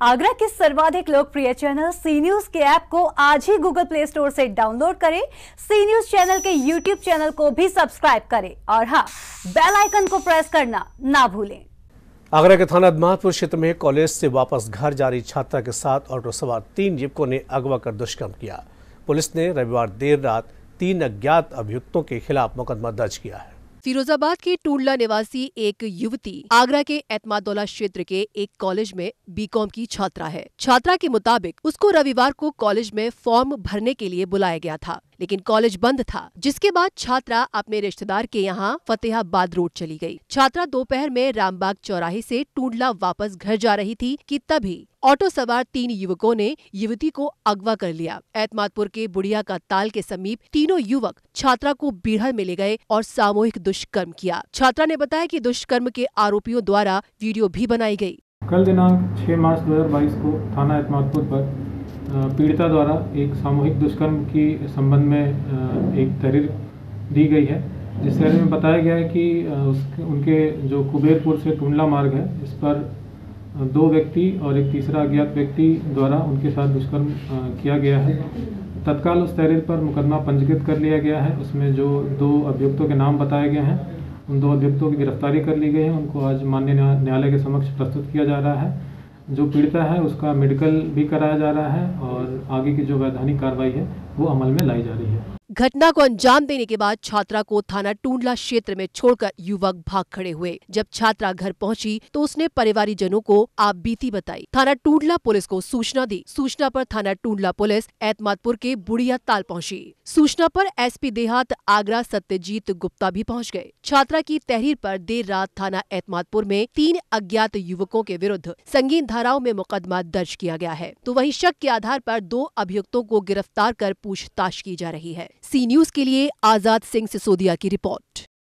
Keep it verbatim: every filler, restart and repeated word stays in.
आगरा के सर्वाधिक लोकप्रिय चैनल सी न्यूज के ऐप को आज ही गूगल प्ले स्टोर से डाउनलोड करें। सी न्यूज चैनल के यूट्यूब चैनल को भी सब्सक्राइब करें और हाँ, बेल आइकन को प्रेस करना ना भूलें। आगरा के थाना अदमातपुर क्षेत्र में कॉलेज से वापस घर जा रही छात्रा के साथ ऑटो सवार तीन युवकों ने अगवा कर दुष्कर्म किया। पुलिस ने रविवार देर रात तीन अज्ञात अभियुक्तों के खिलाफ मुकदमा दर्ज किया है। फिरोजाबाद की टूंडला निवासी एक युवती आगरा के एतमादौला क्षेत्र के एक कॉलेज में बीकॉम की छात्रा है। छात्रा के मुताबिक उसको रविवार को कॉलेज में फॉर्म भरने के लिए बुलाया गया था, लेकिन कॉलेज बंद था, जिसके बाद छात्रा अपने रिश्तेदार के यहाँ फतेहाबाद रोड चली गई। छात्रा दोपहर में रामबाग चौराहे से टूंडला वापस घर जा रही थी कि तभी ऑटो सवार तीन युवकों ने युवती को अगवा कर लिया। एतमादपुर के बुढ़िया का ताल के समीप तीनों युवक छात्रा को बीड़हल में ले गए और सामूहिक दुष्कर्म किया। छात्रा ने बताया कि दुष्कर्म के आरोपियों द्वारा वीडियो भी बनाई गई। कल दिनांक छह मार्च दो हज़ार बाईस को थाना एतमादपुर पर पीड़िता द्वारा एक सामूहिक दुष्कर्म की संबंध में एक तहरीर दी गई है, जिस तहरीर में बताया गया है कि उसके उनके जो कुबेरपुर से टूंडला मार्ग है, इस पर दो व्यक्ति और एक तीसरा अज्ञात व्यक्ति द्वारा उनके साथ दुष्कर्म किया गया है। तत्काल उस तहरीर पर मुकदमा पंजीकृत कर लिया गया है। उसमें जो दो अभियुक्तों के नाम बताए गए हैं, उन दो अभियुक्तों की गिरफ्तारी कर ली गई है। उनको आज माननीय न्यायालय के समक्ष प्रस्तुत किया जा रहा है। जो पीड़िता है उसका मेडिकल भी कराया जा रहा है और आगे की जो वैधानिक कार्रवाई है वो अमल में लाई जा रही है। घटना को अंजाम देने के बाद छात्रा को थाना टूंडला क्षेत्र में छोड़कर युवक भाग खड़े हुए। जब छात्रा घर पहुंची तो उसने परिवारीजनों को आप बीती बताई। थाना टूंडला पुलिस को सूचना दी। सूचना पर थाना टूंडला पुलिस एतमादपुर के बुढ़िया ताल पहुंची। सूचना पर एसपी देहात आगरा सत्यजीत गुप्ता भी पहुंच गए। छात्रा की तहरीर पर देर रात थाना एतमादपुर में तीन अज्ञात युवकों के विरुद्ध संगीन धाराओं में मुकदमा दर्ज किया गया है, तो वहीं शक के आधार पर दो अभियुक्तों को गिरफ्तार कर पूछताछ की जा रही है। सी न्यूज के लिए आजाद सिंह सिसोदिया की रिपोर्ट।